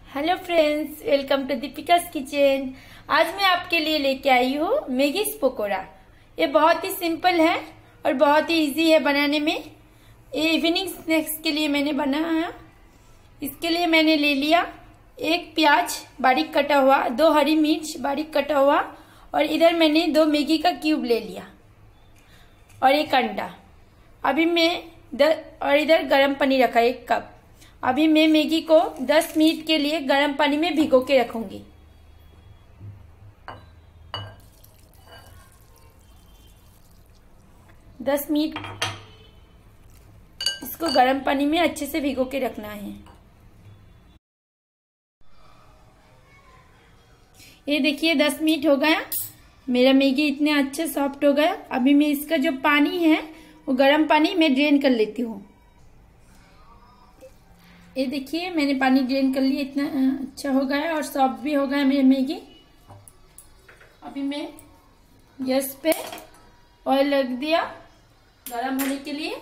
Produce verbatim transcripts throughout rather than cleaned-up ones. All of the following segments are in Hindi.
Hello friends, welcome to Deepika's kitchen. आज मैं आपके लिए लेके आई हूँ मैगी पकोड़ा। ये बहुत ही सिंपल है और बहुत ही इजी है बनाने में। ये इवनिंग स्नैक्स के लिए मैंने बनाया। इसके लिए मैंने ले लिया एक प्याज बारीक कटा हुआ, दो हरी मिर्च बारीक कटा हुआ, और इधर मैंने दो मैगी का क्यूब ले लिया और एक अंडा। अभी मैं द और इधर गर्म पानी रखा एक कप। अभी मैं मैगी को दस मिनट के लिए गर्म पानी में भिगो के रखूंगी। दस मिनट इसको गर्म पानी में अच्छे से भिगो के रखना है। ये देखिए दस मिनट हो गया, मेरा मैगी इतने अच्छे सॉफ्ट हो गया। अभी मैं इसका जो पानी है वो गर्म पानी में ड्रेन कर लेती हूँ। ये देखिए मैंने पानी ड्रेन कर लिया, इतना अच्छा हो गया और सॉफ्ट भी हो गया मेरा मैगी। अभी मैं गैस पे ऑयल रख दिया गरम होने के लिए।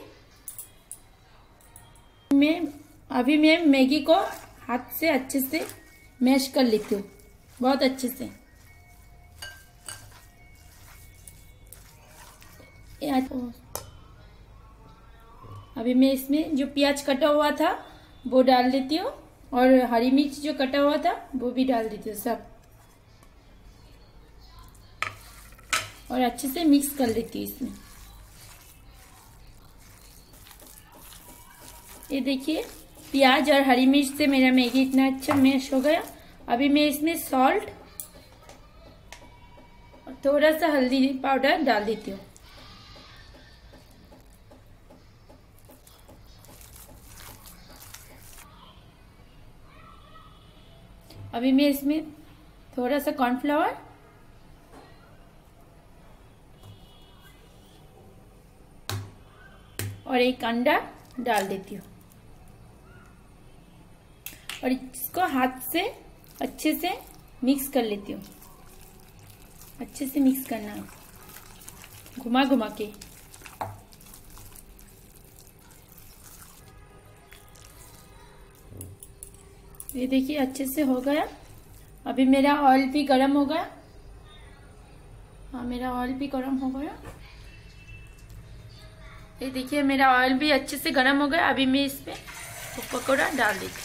मैं अभी मैं मैगी को हाथ से अच्छे से मैश कर लेती हूँ, बहुत अच्छे से। अभी मैं इसमें जो प्याज कटा हुआ था वो डाल देती हूँ और हरी मिर्च जो कटा हुआ था वो भी डाल देती हूँ सब, और अच्छे से मिक्स कर लेती हूँ इसमें। ये देखिए प्याज और हरी मिर्च से मेरा मैगी इतना अच्छा मैश हो गया। अभी मैं इसमें सॉल्ट और थोड़ा सा हल्दी पाउडर डाल देती हूँ। अभी मैं इसमें थोड़ा सा कॉर्नफ्लावर और एक अंडा डाल देती हूँ और इसको हाथ से अच्छे से मिक्स कर लेती हूँ। अच्छे से मिक्स करना है, घुमा घुमा के। ये देखिए अच्छे से हो गया। अभी मेरा ऑयल भी गरम हो गया। हाँ, मेरा ऑयल भी गरम हो गया। ये देखिए मेरा ऑयल भी अच्छे से गरम हो गया। अभी मैं इस पे पकौड़ा डाल देती हूँ।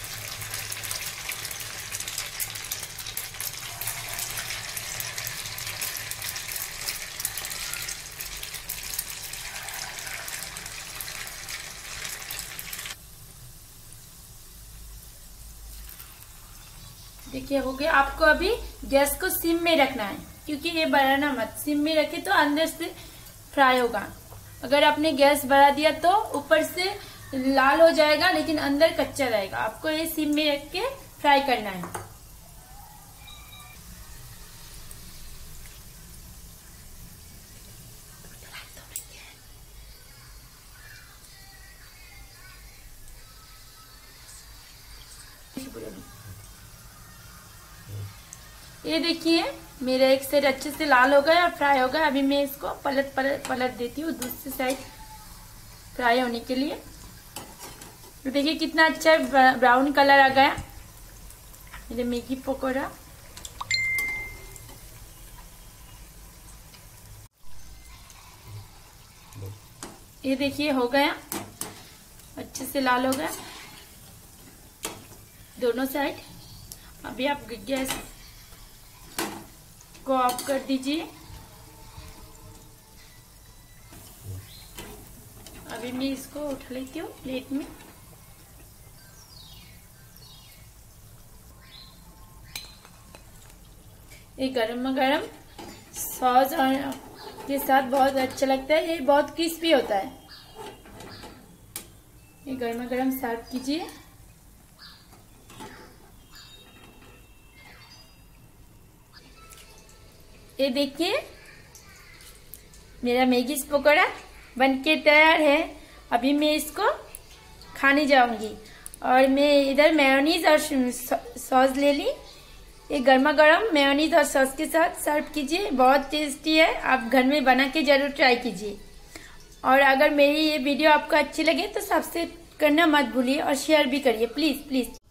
देखिए हो गया। आपको अभी गैस को सिम में रखना है, क्योंकि ये बढ़ाना मत। सिम में रखे तो अंदर से फ्राई होगा। अगर आपने गैस बढ़ा दिया तो ऊपर से लाल हो जाएगा लेकिन अंदर कच्चा रहेगा। आपको ये सिम में रख के फ्राई करना है। ये देखिए मेरा एक साइड अच्छे से लाल हो गया और फ्राई हो गया। अभी मैं इसको पलट पलट पलट देती हूँ दूसरी साइड फ्राई होने के लिए। तो देखिए कितना अच्छा ब्राउन कलर आ गया मेरे मैगी पकोड़ा। ये देखिए हो गया, अच्छे से लाल हो गया दोनों साइड। अभी आप गैस को ऑफ कर दीजिए। अभी मैं इसको उठा लेती हूँ प्लेट में। ये गरम गरम सॉस के साथ बहुत अच्छा लगता है। ये बहुत क्रिस्पी होता है। ये गरम गरम सर्व कीजिए। ये देखिए मेरा मैगी पकोड़ा बनके तैयार है। अभी मैं इसको खाने जाऊंगी और मैं इधर मेयोनीज और सॉस ले ली। ये गर्मा गर्म मेयोनीज और सॉस के साथ सर्व कीजिए, बहुत टेस्टी है। आप घर में बना के जरूर ट्राई कीजिए। और अगर मेरी ये वीडियो आपको अच्छी लगे तो सब्सक्राइब करना मत भूलिए और शेयर भी करिए प्लीज प्लीज।